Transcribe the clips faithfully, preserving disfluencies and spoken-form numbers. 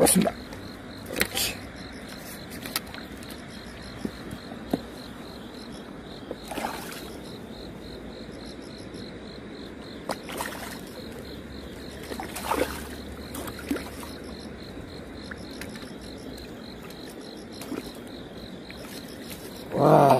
그렇습니다. 그렇지. 와.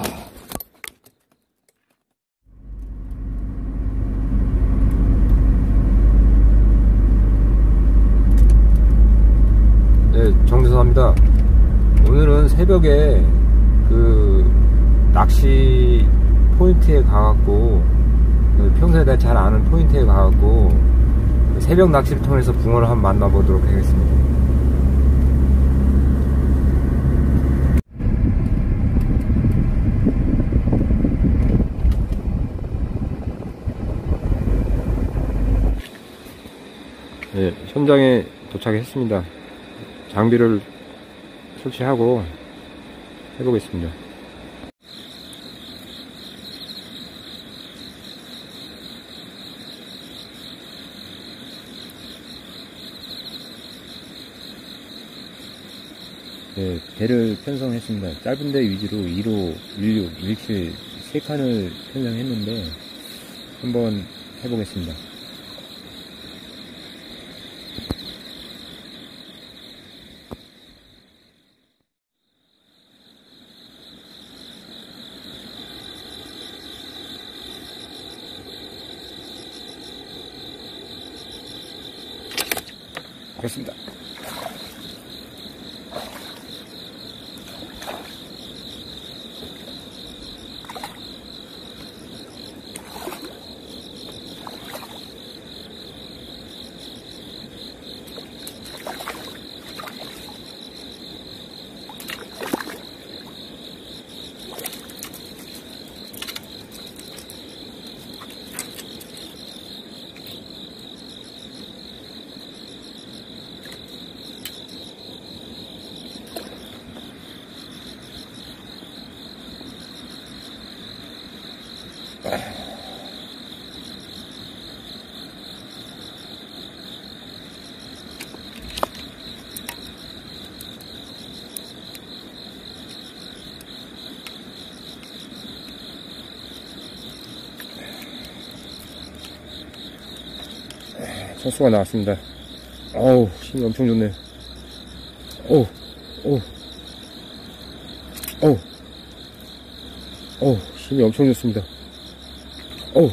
네, 정대선입니다. 오늘은 새벽에 그 낚시 포인트에 가갖고, 평소에 내가 잘 아는 포인트에 가갖고 새벽 낚시를 통해서 붕어를 한번 만나보도록 하겠습니다. 네, 현장에 도착했습니다. 장비를 설치하고 해보겠습니다. 네, 배를 편성했습니다. 짧은 데 위주로 일 호, 일 육, 일칠 세 칸을 편성했는데 한번 해보겠습니다. 그렇습니다. 선수가 나왔습니다. 어우, 힘이 엄청 좋네. 어우, 어우, 어우, 어우, 힘이 엄청 좋습니다. 어우,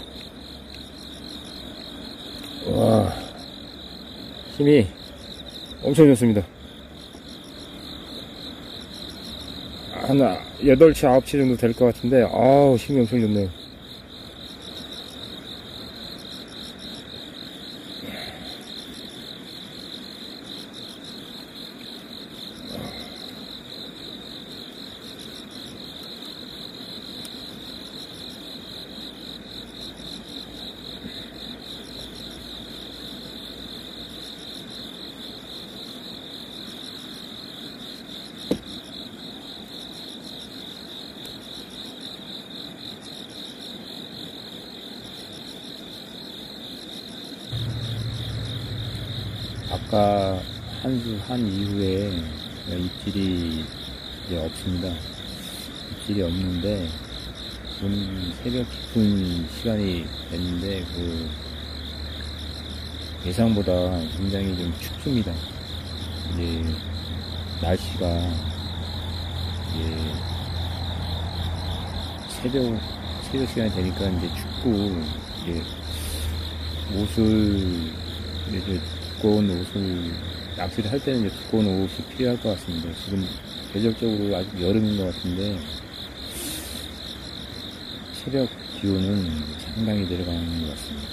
와, 힘이 엄청 좋습니다. 하나, 여덟 치, 아홉 치 정도 될 것 같은데, 아우, 힘이 엄청 좋네요. 아까 한수 한 이후에 입질이 이제 없습니다. 입질이 없는데 지금 새벽 깊은 시간이 됐는데 그 예상보다 굉장히 좀 춥습니다. 이제 날씨가 이제 새벽 새벽 시간이 되니까 이제 춥고 이제 옷을 이제 두꺼운 옷을 낚시를 할 때는 이제 두꺼운 옷이 필요할 것 같습니다. 지금 계절적으로 아직 여름인 것 같은데 새벽 기온은 상당히 내려가는 것 같습니다.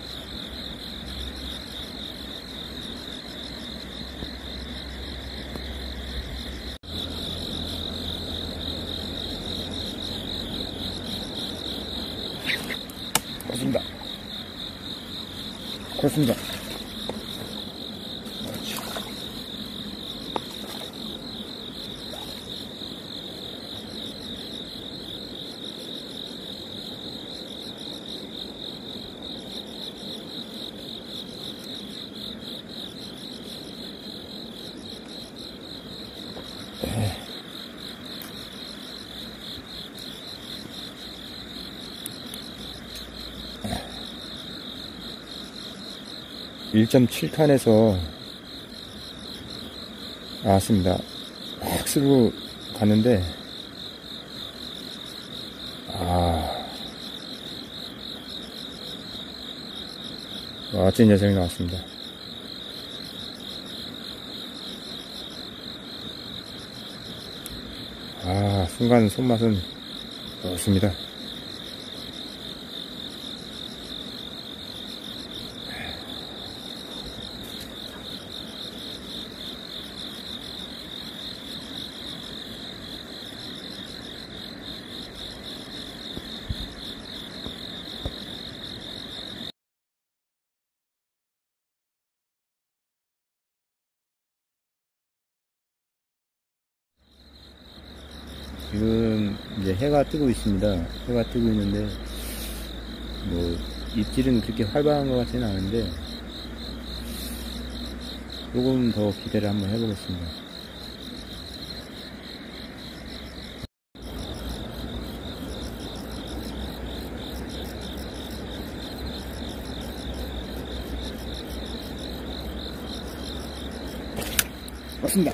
그렇습니다. 그렇습니다. 일 점 칠 칸에서 나왔습니다. 확 쓸고 갔는데, 아, 멋진 녀석이 나왔습니다. 아, 순간 손맛은 좋습니다. 지금 이제 해가 뜨고 있습니다. 해가 뜨고 있는데 뭐 입질은 그렇게 활발한 것 같지는 않은데 조금 더 기대를 한번 해보겠습니다. 맞습니다.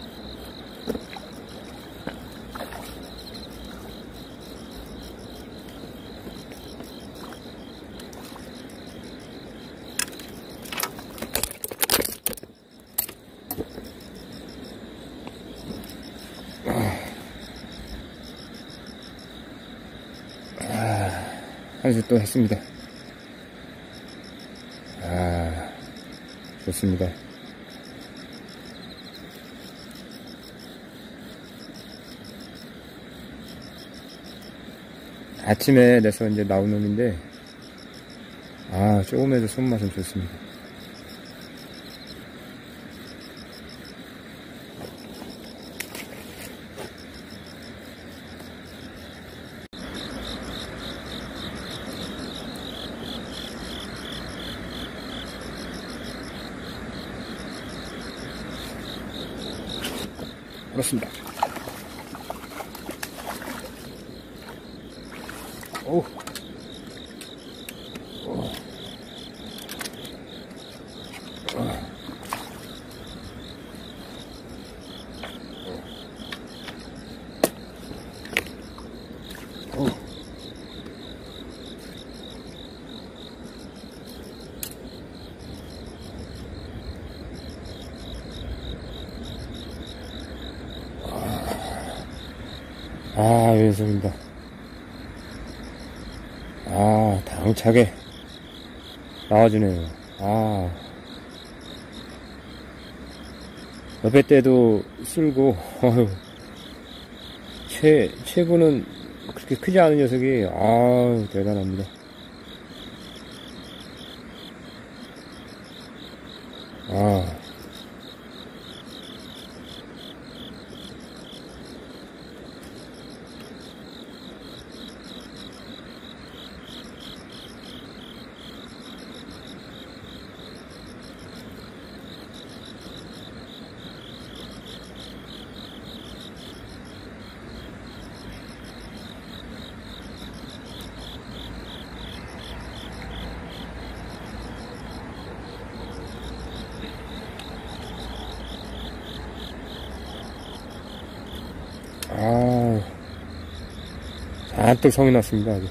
한수 또 했습니다. 아, 좋습니다. 아침에 내서 이제 나온 놈인데, 아, 조금 해도 손맛은 좋습니다. 그렇습니다. 오. 오. 오. 아, 왼손입니다. 아, 당차게 나와주네요. 아, 옆에 때도 쓸고, 어휴, 최, 최고는 그렇게 크지 않은 녀석이, 아우, 대단합니다. 아. 아, 잔뜩 성이 났습니다, 아주.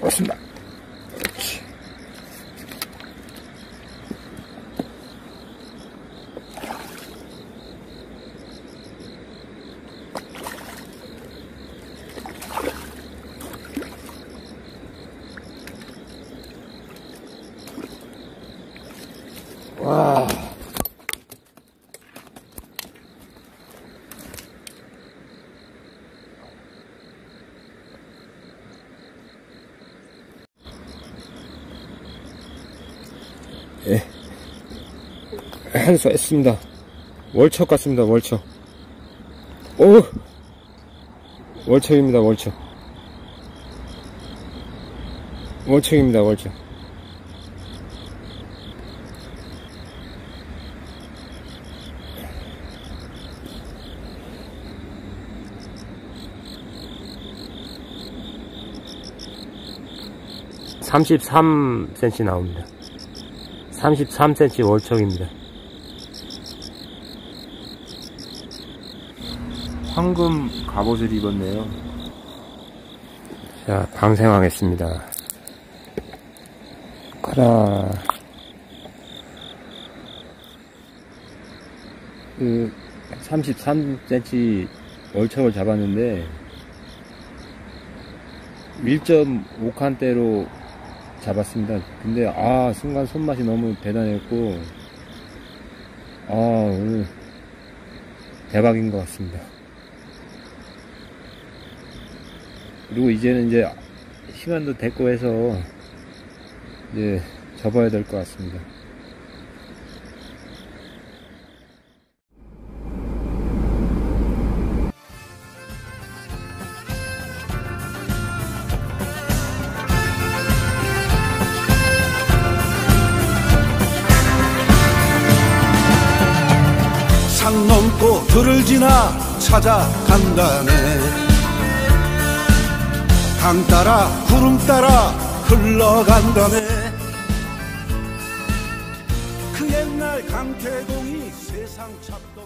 왔습니다. 그렇지. 와. 예. 한수 했습니다. 월척 같습니다, 월척. 오! 월척입니다, 월척. 월척입니다, 월척. 삼십삼 센티미터 나옵니다. 삼십삼 센티미터 월척입니다. 황금 갑옷을 입었네요. 자, 방생하겠습니다. 가라. 그 삼십삼 센티미터 월척을 잡았는데 일 점 오 칸대로 잡았습니다. 근데 아 순간 손맛이 너무 대단했고 아 오늘 대박인 것 같습니다. 그리고 이제는 이제 시간도 됐고 해서 이제 접어야 될 것 같습니다. 산 넘고 들을 지나 찾아간다네. 강 따라 구름 따라 흘러간다네. 그 옛날 강태공이 세상 찾고